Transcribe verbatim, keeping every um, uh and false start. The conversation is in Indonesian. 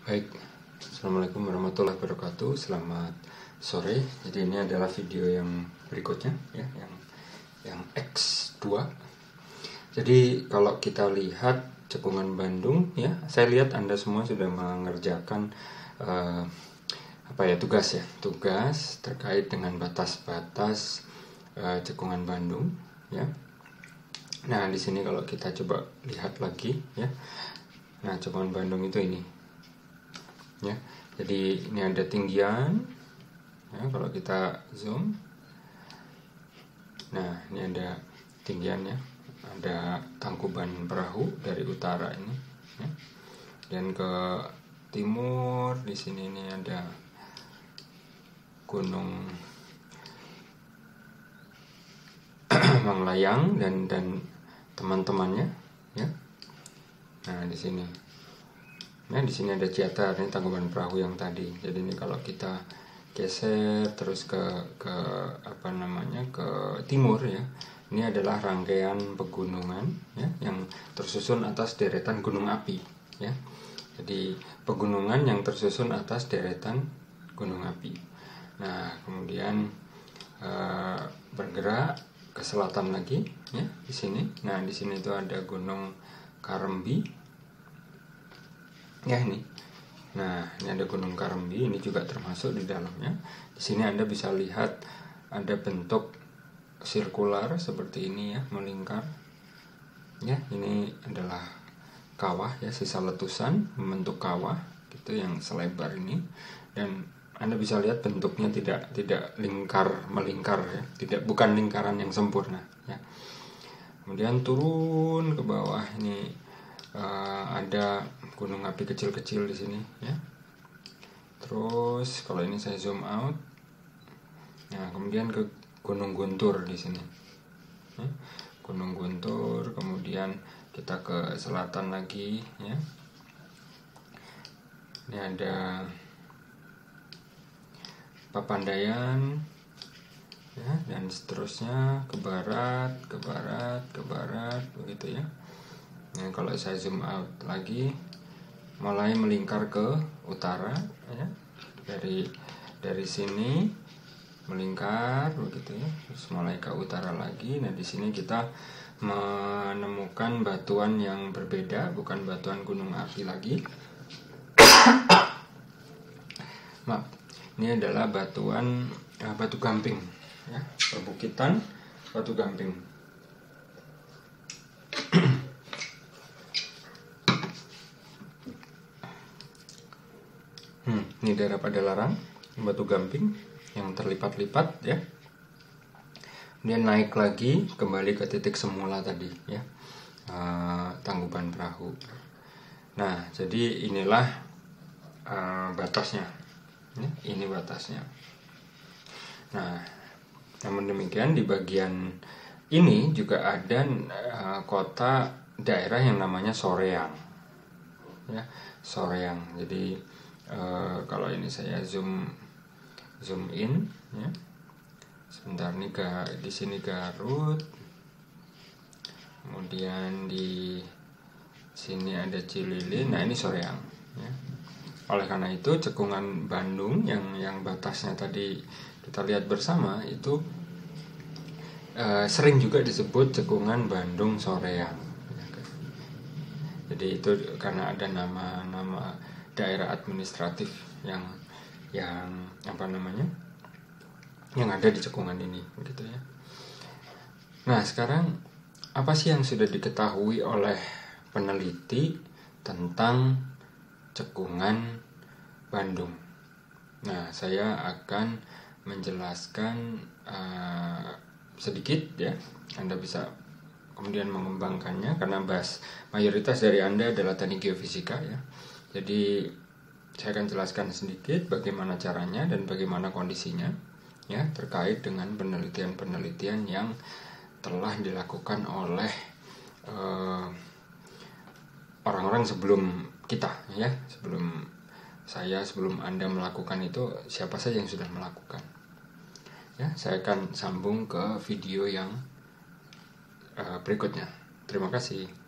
Baik, Assalamualaikum warahmatullahi wabarakatuh. Selamat sore. Jadi ini adalah video yang berikutnya, ya, yang yang X dua. Jadi kalau kita lihat cekungan Bandung, ya, saya lihat Anda semua sudah mengerjakan uh, apa ya tugas ya, tugas terkait dengan batas-batas uh, cekungan Bandung, ya. Nah di sini kalau kita coba lihat lagi, ya, nah cekungan Bandung itu ini. Ya, jadi ini ada tinggian, ya, kalau kita zoom, nah ini ada tinggiannya, ada Tangkuban Perahu dari utara ini, ya. Dan ke timur di sini ini ada Gunung Manglayang dan dan teman-temannya, ya. Nah di sini. Nah di sini ada Ciatar, ini Tangkuban Perahu yang tadi. Jadi ini kalau kita geser terus ke ke apa namanya ke timur, ya, ini adalah rangkaian pegunungan, ya, yang tersusun atas deretan gunung api, ya. Jadi pegunungan yang tersusun atas deretan gunung api. Nah kemudian uh, bergerak ke selatan lagi, ya, di sini. Nah di sini itu ada Gunung Kaремbi. Ya ini, nah ini ada Gunung Kaремbi, ini juga termasuk di dalamnya. Di sini Anda bisa lihat ada bentuk sirkular seperti ini, ya, melingkar. Ya, ini adalah kawah, ya, sisa letusan membentuk kawah, gitu, yang selebar ini. Dan Anda bisa lihat bentuknya tidak tidak lingkar melingkar, ya, tidak bukan lingkaran yang sempurna, ya. Kemudian turun ke bawah ini. Uh, ada gunung api kecil-kecil di sini, ya. Terus kalau ini saya zoom out, nah kemudian ke Gunung Guntur di sini, ya. Gunung Guntur, kemudian kita ke selatan lagi, ya. Ini ada Papandayan, ya, dan seterusnya ke barat, ke barat, ke barat, begitu, ya. Nah, kalau saya zoom out lagi, mulai melingkar ke utara, ya, dari dari sini melingkar begitu, ya, terus mulai ke utara lagi. Nah di sini kita menemukan batuan yang berbeda, bukan batuan gunung api lagi. Maaf, ini adalah batuan uh, batu gamping, ya, perbukitan batu gamping. Hmm, ini daerah Padalarang, batu gamping yang terlipat-lipat, ya. Kemudian naik lagi kembali ke titik semula tadi, ya, uh, Tangkuban Perahu. Nah, jadi inilah uh, batasnya, ya, ini batasnya. Nah, namun demikian di bagian ini juga ada uh, kota daerah yang namanya Soreang, ya, Soreang. Jadi Uh, kalau ini saya zoom zoom in, ya. Sebentar nih, di sini Garut, kemudian di sini ada Cililin. Nah ini Soreang, ya. Oleh karena itu cekungan Bandung yang yang batasnya tadi kita lihat bersama itu uh, sering juga disebut cekungan Bandung Soreang. Jadi itu karena ada nama-nama daerah administratif yang yang apa namanya yang ada di cekungan ini, begitu, ya. Nah sekarang apa sih yang sudah diketahui oleh peneliti tentang cekungan Bandung? Nah saya akan menjelaskan uh, sedikit, ya. Anda bisa kemudian mengembangkannya karena bahas mayoritas dari Anda adalah teknik geofisika, ya. Jadi saya akan jelaskan sedikit bagaimana caranya dan bagaimana kondisinya, ya, terkait dengan penelitian-penelitian yang telah dilakukan oleh uh, orang-orang sebelum kita, ya, sebelum saya, sebelum Anda melakukan itu, siapa saja yang sudah melakukan. Ya, saya akan sambung ke video yang uh, berikutnya. Terima kasih.